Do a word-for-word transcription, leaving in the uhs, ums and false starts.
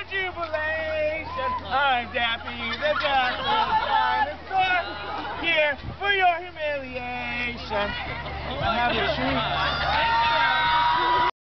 jubilation. I'm Dappy the Dinosaur, here for your humiliation. I have a treat.